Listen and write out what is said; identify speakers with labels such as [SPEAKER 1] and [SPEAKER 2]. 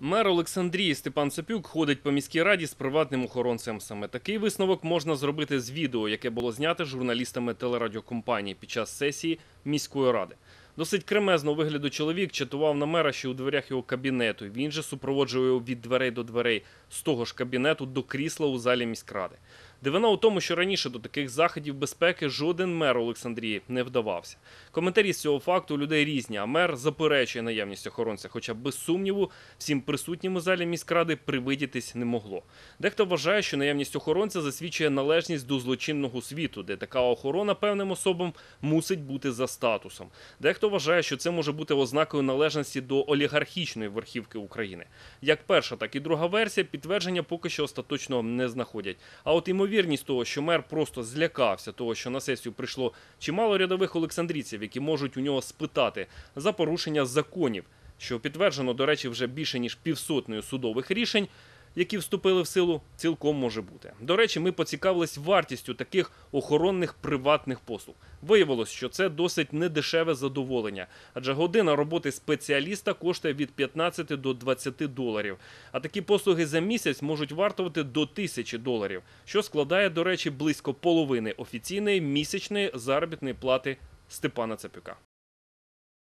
[SPEAKER 1] Мер Олександрії Степан Цапюк ходить по міській раді з приватним охоронцем. Саме такий висновок можна зробити з відео, яке було знято журналістами телерадіокомпанії під час сесії міської ради. Досить кремезного вигляду чоловік чатував на мера ще у дверях його кабінету. Він же супроводжує його від дверей до дверей, з того ж кабінету до крісла у залі міськради. Дивина у тому, що раніше до таких заходів безпеки жоден мер Олександрії не вдавався. Коментарі з цього факту у людей різні, а мер заперечує наявність охоронця, хоча без сумніву всім присутнім у залі міськради привидітись не могло. Дехто вважає, що наявність охоронця засвідчує належність до злочинного світу, де така охорона певним особам мусить бути за статусом. Дехто вважає, що це може бути ознакою належності до олігархічної верхівки України. Як перша, так і друга версія підтвердження поки що остаточно не знаходять. А от ймовірність того, що мер просто злякався того, що на сесію прийшло чимало рядових олександрійців, які можуть у нього спитати за порушення законів, що підтверджено, до речі, вже більше ніж півсотнею судових рішень, які вступили в силу, цілком може бути. До речі, ми поцікавились вартістю таких охоронних приватних послуг. Виявилось, що це досить недешеве задоволення, адже година роботи спеціаліста коштує від 15 до 20 доларів. А такі послуги за місяць можуть вартувати до 1000 доларів, що складає, до речі, близько половини офіційної місячної заробітної плати Степана Цапюка.